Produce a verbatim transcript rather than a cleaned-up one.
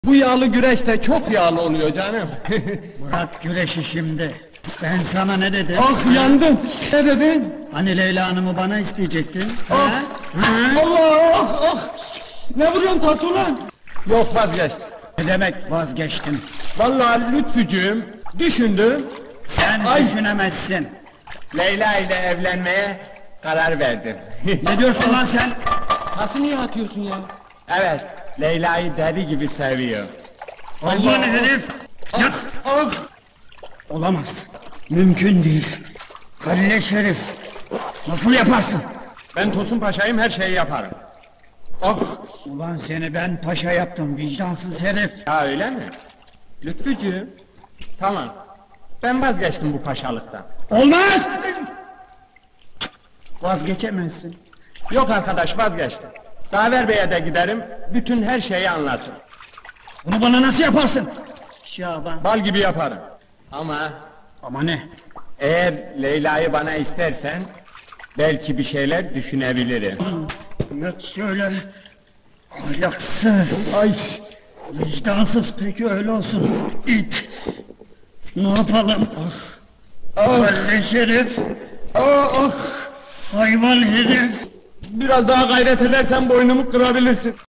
Bu yağlı güreş de çok yağlı oluyor canım. Bırak güreşi şimdi. Ben sana ne dedim? Ah yandım. Ne dedin? Hani Leyla Hanım'ı bana isteyecektin? Ah. Ha? Ha? Allah ah ah. Ne vuruyorsun tas ulan? Yok vazgeçtim. Ne demek vazgeçtin? Vallahi Lütfücüğüm düşündüm. Sen Ay. düşünemezsin. Leyla ile evlenmeye karar verdim. Ne diyorsun lan sen? Nasıl niye atıyorsun ya? Evet, Leyla'yı deli gibi seviyor. Hayvan herif! Ah, ah. Olamaz. Mümkün değil. Kalleş herif. Nasıl yaparsın? Ben Tosun Paşa'yım, her şeyi yaparım. Ah, Ulan seni ben paşa yaptım vicdansız herif. ya öyle mi? Lütfücüğüm, tamam. Ben vazgeçtim bu paşalıktan. Olmaz! Vazgeçemezsin. Yok arkadaş, vazgeçtim. Daver Bey'e de giderim, bütün her şeyi anlatırım. Bunu bana nasıl yaparsın? Şaban. Bal gibi yaparım. Ama Ama ne? eğer Leyla'yı bana istersen, belki bir şeyler düşünebilirim. Yok şöyle. Ahlaksız. Ay, Vicdansız, peki öyle olsun. İt. Ne yapalım? ah, Kalleş herif. ah, ah. Hayvan herif. Biraz daha gayret edersen boynumu kırabilirsin.